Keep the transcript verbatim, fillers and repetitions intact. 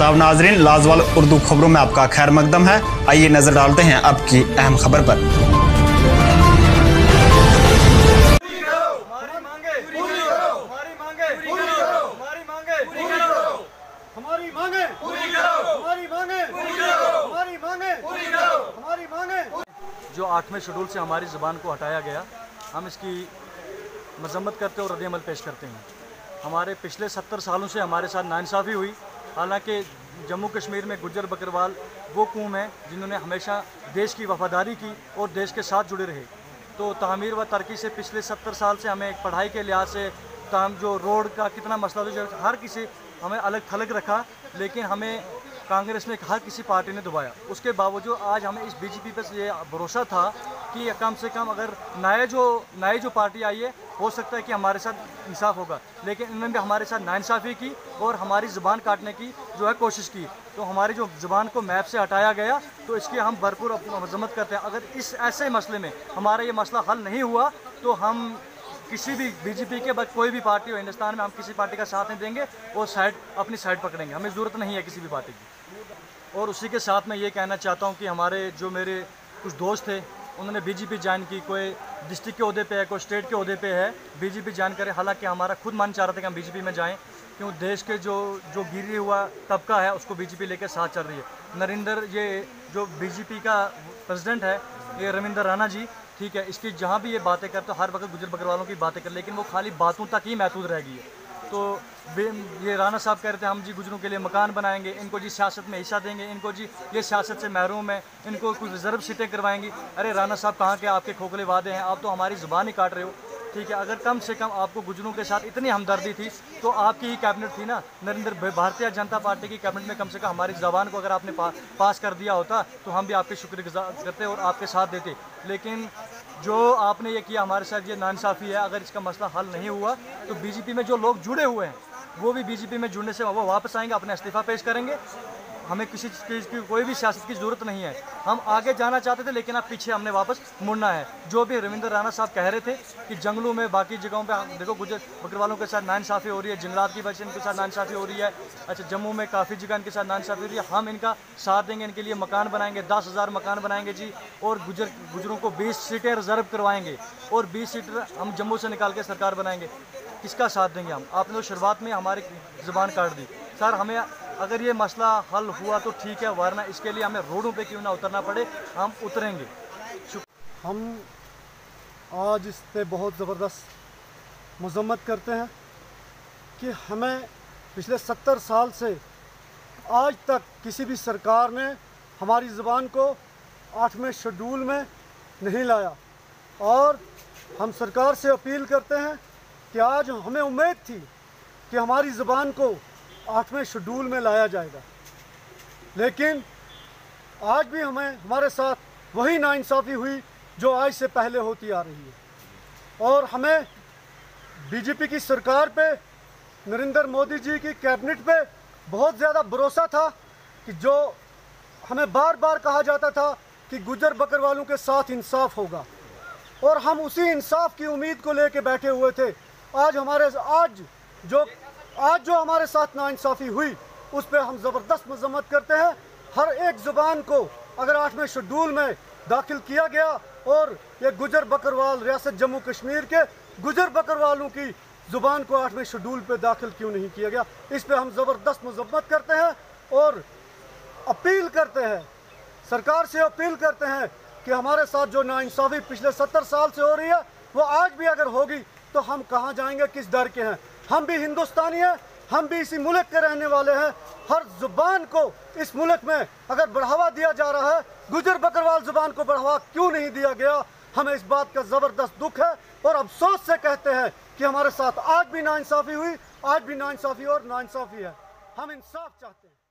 आदाब नाजरीन, लाजवाल उर्दू खबरों में आपका खैर मकदम है। आइए नजर डालते हैं अब की अहम खबर पर। जो आठवें शेड्यूल से हमारी ज़बान को हटाया गया, हम इसकी मजम्मत करते और रद्द-ए-अमल पेश करते हैं। हमारे पिछले सत्तर सालों से हमारे साथ नाइंसाफ़ी हुई। हालांकि जम्मू कश्मीर में गुज्जर बकरवाल वो कौम है जिन्होंने हमेशा देश की वफादारी की और देश के साथ जुड़े रहे। तो तामीर व तरक्की से पिछले सत्तर साल से हमें पढ़ाई के लिहाज से ताम जो रोड का कितना मसला था, हर किसी हमें अलग थलग रखा, लेकिन हमें कांग्रेस ने हर किसी पार्टी ने दबाया। उसके बावजूद आज हमें इस बीजेपी पर ये भरोसा था कि कम से कम अगर नए जो नई जो पार्टी आई है, हो सकता है कि हमारे साथ इंसाफ होगा, लेकिन इन्होंने भी हमारे साथ नाइंसाफ़ी की और हमारी ज़ुबान काटने की जो है कोशिश की। तो हमारी जो ज़ुबान को मैप से हटाया गया, तो इसकी हम भरपूर मजम्मत करते हैं। अगर इस ऐसे मसले में हमारा ये मसला हल नहीं हुआ तो हम किसी भी बीजेपी के बाद कोई भी पार्टी हो हिंदुस्तान में, हम किसी पार्टी का साथ नहीं देंगे और साइड अपनी साइड पकड़ेंगे। हमें ज़रूरत नहीं है किसी भी पार्टी की। और उसी के साथ मैं ये कहना चाहता हूँ कि हमारे जो मेरे कुछ दोस्त थे, उन्होंने बीजेपी ज्वाइन की, कोई डिस्ट्रिक्ट के ओहदे पे है, कोई स्टेट के ओहदे पे है, बीजेपी ज्वाइन करे। हालांकि हमारा खुद मन चाह रहा था कि हम बीजेपी में जाएं, क्यों देश के जो जो गिरी हुआ तबका है उसको बीजेपी लेकर साथ चल रही है। नरेंद्र ये जो बीजेपी का प्रेसिडेंट है, ये रविंदर राणा जी, ठीक है, इसकी जहाँ भी ये बातें करते हर वक्त गुजर बकरवालों की बातें कर, लेकिन वो खाली बातों तक ही महदूद रह गई है। तो ये राणा साहब कह रहे थे हम जी गुजरों के लिए मकान बनाएंगे, इनको जी सियासत में हिस्सा देंगे, इनको जी ये सियासत से महरूम है, इनको कुछ रिजर्व सीटें करवाएंगी। अरे राणा साहब कहाँ के आपके खोखले वादे हैं, आप तो हमारी ज़ुबान ही काट रहे हो। ठीक है, अगर कम से कम आपको गुजरों के साथ इतनी हमदर्दी थी तो आपकी ही कैबिनेट थी ना, नरेंद्र भारतीय जनता पार्टी की कैबिनेट में कम से कम हमारी ज़बान को अगर आपने पा, पास कर दिया होता तो हम भी आपके शुक्रगुजार करते और आपके साथ देते। लेकिन जो आपने ये किया हमारे साथ, ये नाइंसाफ़ी है। अगर इसका मसला हल नहीं हुआ तो बीजेपी में जो लोग जुड़े हुए हैं वो भी बीजेपी में जुड़ने से वो वापस आएंगे, अपना इस्तीफ़ा पेश करेंगे। हमें किसी चीज़ की कोई भी सियासत की ज़रूरत नहीं है। हम आगे जाना चाहते थे, लेकिन अब पीछे हमने वापस मुड़ना है। जो भी रविंद्र राणा साहब कह रहे थे कि जंगलों में बाकी जगहों पे देखो गुजर बकरवालों के साथ नाइंसाफ़ी हो रही है, जंगलात की वजह से इनके साथ नाइंसाफ़ी हो रही है। अच्छा, जम्मू में काफ़ी जगह इनके साथ नाइंसाफ़ी हो रही है। हम इनका साथ देंगे, इनके लिए मकान बनाएंगे, दस हज़ार मकान बनाएंगे जी, और गुजर गुजरों को बीस सीटें रिजर्व करवाएंगे और बीस सीटें हम जम्मू से निकाल के सरकार बनाएंगे। किसका साथ देंगे हम? आपने तो शुरुआत में हमारी ज़ुबान काट दी। सर, हमें अगर ये मसला हल हुआ तो ठीक है, वरना इसके लिए हमें रोडों पे क्यों ना उतरना पड़े, हम उतरेंगे। हम आज इस पे बहुत ज़बरदस्त मजम्मत करते हैं कि हमें पिछले सत्तर साल से आज तक किसी भी सरकार ने हमारी ज़बान को आठवें शेड्यूल में नहीं लाया, और हम सरकार से अपील करते हैं कि आज हमें उम्मीद थी कि हमारी ज़बान को आठवें शेड्यूल में लाया जाएगा, लेकिन आज भी हमें हमारे साथ वही नाइंसाफ़ी हुई जो आज से पहले होती आ रही है। और हमें बीजेपी की सरकार पे, नरेंद्र मोदी जी की कैबिनेट पे बहुत ज़्यादा भरोसा था कि जो हमें बार बार कहा जाता था कि गुजर बकरवालों के साथ इंसाफ होगा, और हम उसी इंसाफ की उम्मीद को लेके बैठे हुए थे। आज हमारे आज जो आज जो हमारे साथ नाइंसाफ़ी हुई उस पर हम ज़बरदस्त मजम्मत करते हैं। हर एक ज़ुबान को अगर आठवें शेड्यूल में दाखिल किया गया, और ये गुजर बकरवाल रियासत जम्मू कश्मीर के गुजर बकरवालों की ज़ुबान को आठवें शेड्यूल पे दाखिल क्यों नहीं किया गया, इस पर हम ज़बरदस्त मजम्मत करते हैं और अपील करते हैं, सरकार से अपील करते हैं कि हमारे साथ जो नाइंसाफ़ी पिछले सत्तर साल से हो रही है वो आज भी अगर होगी तो हम कहाँ जाएंगे, किस डर के हैं? हम भी हिंदुस्तानी हैं, हम भी इसी मुल्क के रहने वाले हैं। हर ज़ुबान को इस मुल्क में अगर बढ़ावा दिया जा रहा है, गुजर बकरवाल ज़ुबान को बढ़ावा क्यों नहीं दिया गया? हमें इस बात का ज़बरदस्त दुख है और अफसोस से कहते हैं कि हमारे साथ आज भी नाइंसाफ़ी हुई, आज भी नाइंसाफ़ी और नाइंसाफ़ी है। हम इंसाफ चाहते हैं।